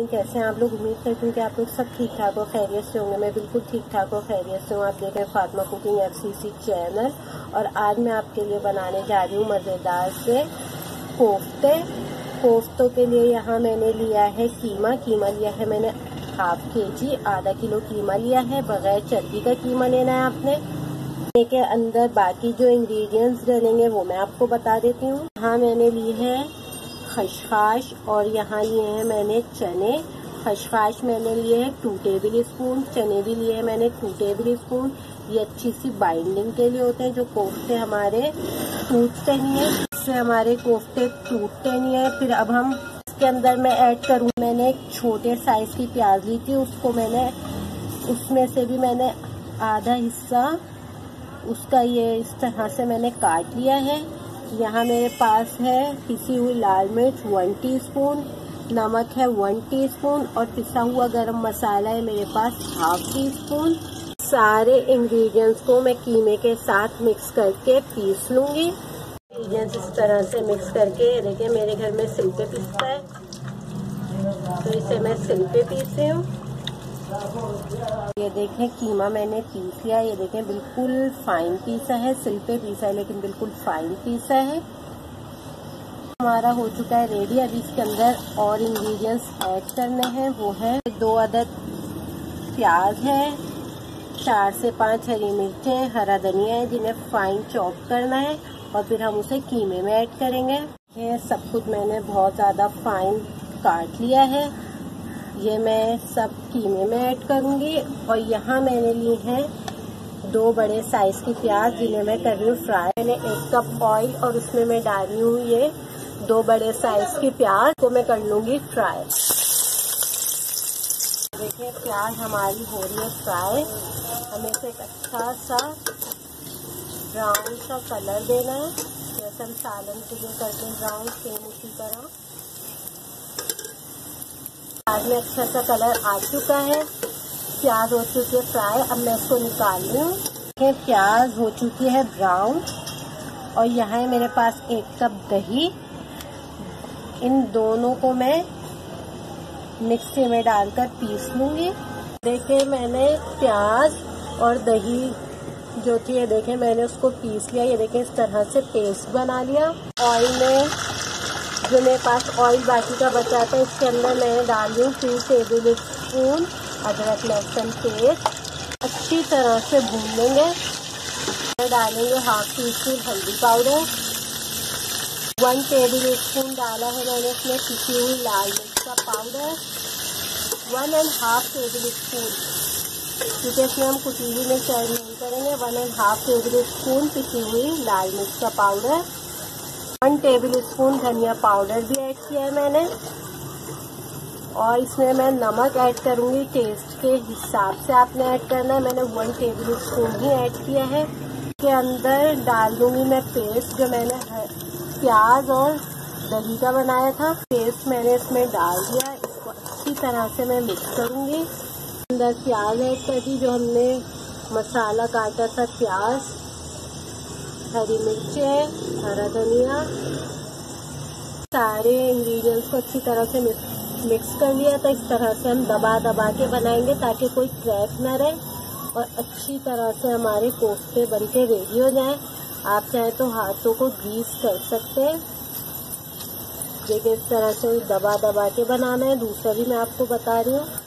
Morning. कैसे हैं आप लोग? उम्मीद करती हूँ कि आप लोग सब ठीक ठाक और खैरियत से होंगे। मैं बिल्कुल ठीक ठाक और खैरियत से हूँ। आप देख रहे हैं फातिमा कुकिंग FCC चैनल और आज मैं आपके लिए बनाने जा रही हूँ मज़ेदार से कोफ्ते। कोफ्तों के लिए यहाँ मैंने लिया है कीमा लिया है मैंने हाफ kg, आधा किलो कीमा लिया है। बगैर चर्बी का कीमा लेना है आपने। के अंदर बाकी जो इंग्रेडिएंट्स डलेंगे वो मैं आपको बता देती हूँ। यहाँ मैंने ली है खसखस और यहाँ लिए हैं मैंने चने। खसखस मैंने लिए हैं 2 टेबल स्पून, चने भी लिए हैं मैंने 2 टेबल स्पून। ये अच्छी सी बाइंडिंग के लिए होते हैं, जो कोफ्ते हमारे टूटते नहीं है, इससे हमारे कोफ्ते टूटते नहीं है। फिर अब हम इसके अंदर मैं ऐड करूँ, मैंने एक छोटे साइज की प्याज ली थी, उसको मैंने उसमें से भी मैंने आधा हिस्सा उसका ये इस तरह से मैंने काट लिया है। यहाँ मेरे पास है पिसी हुई लाल मिर्च 1 टीस्पून, नमक है 1 टीस्पून और पिसा हुआ गरम मसाला है मेरे पास हाफ टीस्पून। सारे इंग्रेडिएंट्स को मैं कीमे के साथ मिक्स करके पीस लूंगी। इंग्रेडिएंट्स इस तरह से मिक्स करके, देखिए मेरे घर में सिल पे पीसता है तो इसे मैं सिल पे पीस रही हूँ। ये देखें कीमा मैंने पीस लिया। ये देखें बिल्कुल फाइन पीसा है, सिल पे पीसा है लेकिन बिल्कुल फाइन पीसा है। हमारा हो चुका है रेडी। अभी इसके अंदर और इंग्रेडिएंट्स ऐड करने हैं। वो है 2 अदद प्याज है, 4 से 5 हरी मिर्चें, हरा धनिया है जिन्हें फाइन चॉप करना है और फिर हम उसे कीमे में ऐड करेंगे। ये सब कुछ मैंने बहुत ज्यादा फाइन काट लिया है। ये मैं सब कीमे में ऐड करूंगी। और यहाँ मैंने ली है 2 बड़े साइज की प्याज जिन्हें मैं कर रही हूँ फ्राई। मैंने 1 कप ऑयल और उसमें मैं डाल रही हूँ ये 2 बड़े साइज की प्याज को मैं कर लूंगी फ्राई। देखिए प्याज हमारी हो रही है फ्राई। हमें इसे एक अच्छा सा ब्राउन सा कलर देना है, जैसे हम सालन के लिए करते हैं ब्राउन, सेम उसी तरह। प्याज में अच्छा सा कलर आ चुका है, प्याज हो चुकी है फ्राई। अब मैं इसको निकाल रही हूँ। प्याज हो चुकी है ब्राउन और यहाँ है मेरे पास 1 कप दही। इन दोनों को मैं मिक्सी में डालकर पीस लूंगी। देखिए मैंने प्याज और दही जो थी, ये देखें मैंने उसको पीस लिया। ये देखें इस तरह से पेस्ट बना लिया। ऑयल में जो मेरे पास ऑयल बाकी का बचा था, इसके अंदर मैं डाल रही हूँ 2 टेबल स्पून अदरक लहसुन पेस्ट। अच्छी तरह से भून लेंगे। डालेंगे हाफ टीस्पून हल्दी पाउडर, 1 टेबल स्पून डाला है मैंने इसमें पिसी हुई लाल मिर्च का पाउडर, 1½ टेबल स्पून, क्योंकि इसमें हम कुटीली मिर्च ऐड नहीं करेंगे। 1½ टेबल स्पून पिसी हुई लाल मिर्च का पाउडर, 1 टेबल स्पून धनिया पाउडर भी ऐड किया है मैंने। और इसमें मैं नमक ऐड करूंगी टेस्ट के हिसाब से आपने ऐड करना है। मैंने 1 टेबल स्पून ही ऐड किया है। इसके अंदर डाल दूंगी मैं पेस्ट जो मैंने प्याज और दही का बनाया था। पेस्ट मैंने इसमें डाल दिया। इसको अच्छी तरह से मैं मिक्स करूंगी। अंदर प्याज ऐड कर दी, जो हमने मसाला काटा था, प्याज, हरी मिर्चें, हरा धनिया, सारे इंग्रेडिएंट्स को अच्छी तरह से मिक्स कर लिया था। इस तरह से हम दबा दबा के बनाएंगे ताकि कोई क्रैक न रहे और अच्छी तरह से हमारे कोफ्ते बनके रेडी हो जाएं। आप चाहे तो हाथों को ग्रीस कर सकते हैं। देखिए इस तरह से दबा दबा के बनाना है। दूसरा भी मैं आपको बता रही हूँ।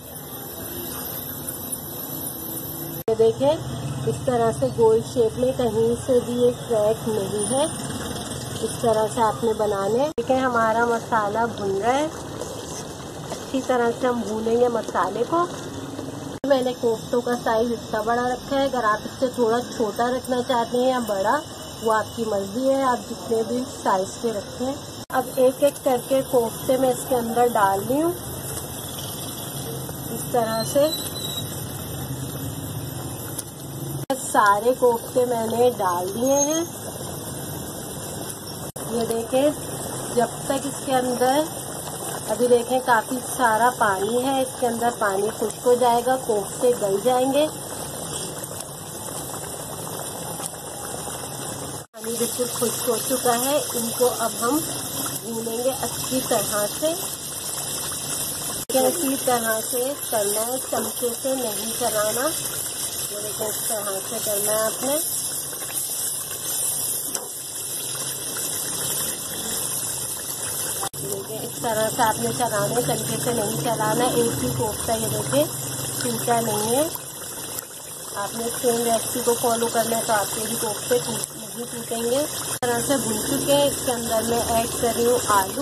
ये देखें इस तरह से गोल शेप में कहीं से भी एक क्रैक नहीं है। इस तरह से आपने बनाने। देखिए हमारा मसाला भुन रहा है। अच्छी तरह से हम भूनेंगे मसाले को। मैंने कोफ्तों का साइज इतना बड़ा रखा है। अगर आप इससे थोड़ा छोटा रखना चाहते हैं या बड़ा, वो आपकी मर्जी है, आप जितने भी साइज के रखें। अब एक एक करके कोफ्ते मैं इसके अंदर डाल रही हूँ इस तरह से। सारे कोफ्ते मैंने डाल दिए हैं। ये देखें जब तक इसके अंदर, अभी देखें काफी सारा पानी है, इसके अंदर पानी खुश्क हो जाएगा, कोफ्ते गल जाएंगे। पानी बिल्कुल खुश्क हो चुका है। इनको अब हम भूनेंगे अच्छी तरह से। इसी तरह से करना है, चमचे से नहीं चलाना। ये देखिए इस तरह से करना है आपने। देखिए इस तरह से आपने चलाना है, चमचे से नहीं चलाना। एक ही कोफ्ता ये देखिए टूटा नहीं है। आपने सेम रेसिपी को फॉलो करना है तो आपके भी कोफ्ते नहीं टूटेंगे। इस तरह से भून चुके हैं। इसके अंदर मैं ऐड कर रही हूँ आलू।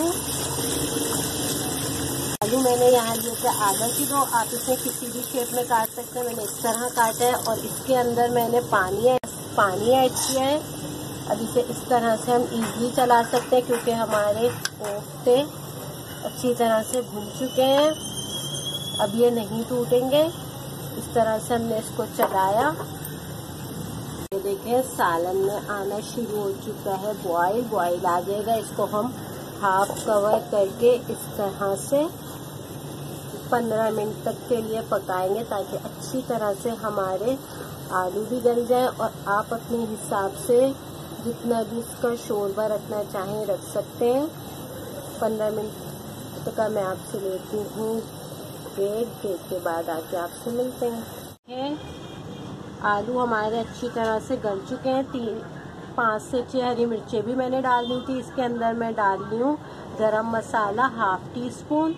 आलू मैंने यहाँ लिए थे आधा किलो। आप इसे किसी भी शेप में काट सकते हैं। मैंने इस तरह काटा है और इसके अंदर मैंने पानी ऐड किया है। अब इसे इस तरह से हम इजीली चला सकते हैं क्योंकि हमारे कोफ्ते अच्छी तरह से भून चुके हैं। अब ये नहीं टूटेंगे। इस तरह से हमने इसको चलाया। ये देखिए सालन में आना शुरू हो चुका है, बॉईल आ जाएगा। इसको हम हाफ कवर करके इस तरह से 15 मिनट तक के लिए पकाएंगे ताकि अच्छी तरह से हमारे आलू भी गल जाए। और आप अपने हिसाब से जितना भी इसका शोरबा रखना चाहें रख सकते हैं। 15 मिनट का मैं आपसे लेती हूँ ब्रेक के बाद आके आपसे मिलते हैं। आलू हमारे अच्छी तरह से गल चुके हैं। 5 से 6 हरी मिर्चें भी मैंने डालनी थी। इसके अंदर मैं डाल रही हूँ गरम मसाला हाफ टी स्पून।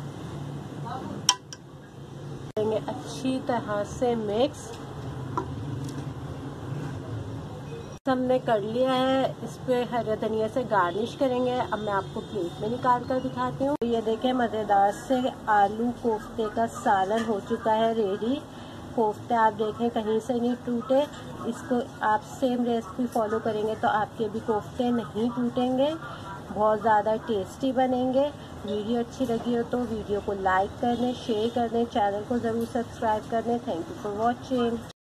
करेंगे अच्छी तरह से मिक्स। हमने कर लिया है। इस पे हरे धनिया से गार्निश करेंगे। अब मैं आपको प्लेट में निकाल कर दिखाती हूँ। ये देखें मज़ेदार से आलू कोफ्ते का सालन हो चुका है रेडी। कोफ्ते आप देखें कहीं से नहीं टूटे। इसको आप सेम रेसिपी फॉलो करेंगे तो आपके भी कोफ्ते नहीं टूटेंगे, बहुत ज़्यादा टेस्टी बनेंगे। वीडियो अच्छी लगी हो तो वीडियो को लाइक कर दें, शेयर कर दें, चैनल को ज़रूर सब्सक्राइब कर दें। Thank you for watching.